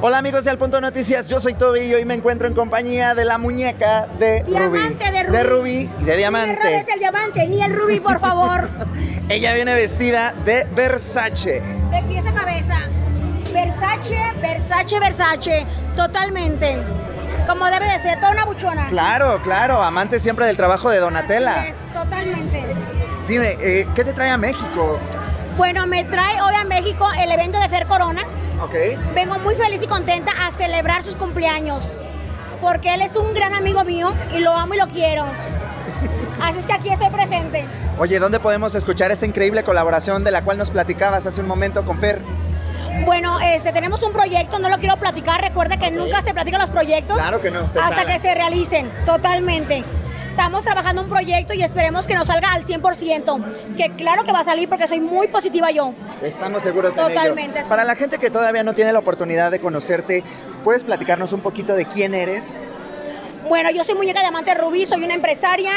Hola amigos de Al Punto Noticias, yo soy Toby y hoy me encuentro en compañía de la muñeca de Diamante Rubí. de Rubí. De Rubí y de Diamante. No me robes el diamante, ni el rubí, por favor. Ella viene vestida de Versace. De pies a cabeza. Versace, Versace, Versace. Totalmente. Como debe de ser, toda una buchona. Claro, claro, amante siempre del trabajo de Donatella. Así es, totalmente. Dime, ¿qué te trae a México? Bueno, me trae hoy a México el evento de Fer Corona. Ok. Vengo muy feliz y contenta a celebrar sus cumpleaños, porque él es un gran amigo mío y lo amo y lo quiero. Así es que aquí estoy presente. Oye, ¿dónde podemos escuchar esta increíble colaboración de la cual nos platicabas hace un momento con Fer? Bueno, tenemos un proyecto, no lo quiero platicar, recuerda que nunca se platican los proyectos. Claro que no, se hasta sabe. que se realicen, totalmente. Estamos trabajando un proyecto y esperemos que nos salga al 100%, que claro que va a salir porque soy muy positiva yo. Estamos seguros en ello. Totalmente, sí. Para la gente que todavía no tiene la oportunidad de conocerte, ¿puedes platicarnos un poquito de quién eres? Bueno, yo soy Muñeca Diamante Rubí, soy una empresaria,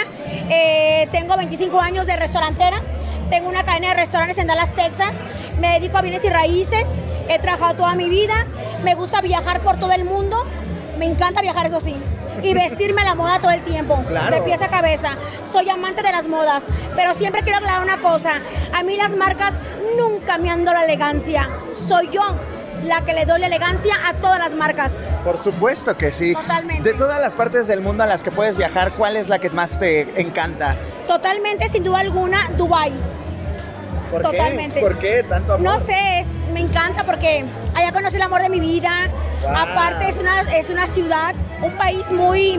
tengo 25 años de restaurantera, tengo una cadena de restaurantes en Dallas, Texas, me dedico a bienes y raíces, he trabajado toda mi vida, me gusta viajar por todo el mundo, me encanta viajar, eso sí, y vestirme a la moda todo el tiempo, Claro. de pies a cabeza. Soy amante de las modas, pero siempre quiero aclarar una cosa, a mí las marcas nunca me han dado la elegancia, soy yo la que le doy la elegancia a todas las marcas. Por supuesto que sí. Totalmente. De todas las partes del mundo a las que puedes viajar, ¿cuál es la que más te encanta? Totalmente, sin duda alguna, Dubái. ¿Por Totalmente. qué? ¿Por qué tanto amor? No sé, me encanta porque allá conocí el amor de mi vida. Wow. Aparte es una ciudad, un país muy,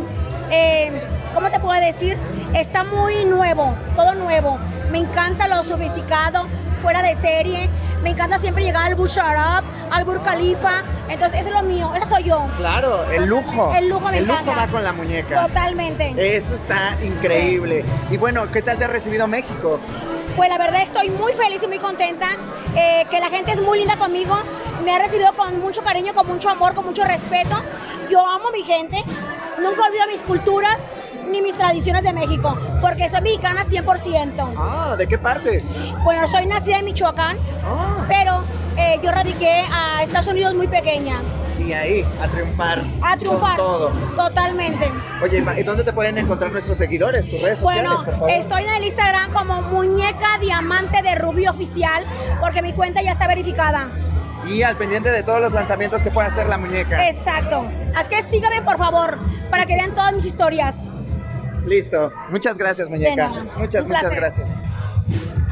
¿cómo te puedo decir? Está muy nuevo, todo nuevo. Me encanta lo sofisticado, fuera de serie. Me encanta siempre llegar al Burj Al Arab, al Burj Khalifa. Entonces eso es lo mío, esa soy yo. Claro, el lujo. El lujo me El encanta. lujo va con la muñeca. Totalmente. Eso está increíble. Y bueno, ¿qué tal te ha recibido México? Pues la verdad estoy muy feliz y muy contenta, que la gente es muy linda conmigo, me ha recibido con mucho cariño, con mucho amor, con mucho respeto. Yo amo a mi gente, nunca olvido mis culturas ni mis tradiciones de México, porque soy mexicana 100%. Ah, ¿de qué parte? Bueno, soy nacida en Michoacán, Ah, pero yo radiqué a Estados Unidos muy pequeña. y ahí, a triunfar. A triunfar. Con todo. Totalmente. Oye, ¿y dónde te pueden encontrar nuestros seguidores, tus redes sociales, Bueno, por favor? estoy en el Instagram como Muñeca Diamante de Rubí Oficial, porque mi cuenta ya está verificada. Y al pendiente de todos los lanzamientos que pueda hacer la muñeca. Exacto. Así que síganme, por favor, para que vean todas mis historias. Listo. Muchas gracias, muñeca. De nada. Muchas Un placer. gracias.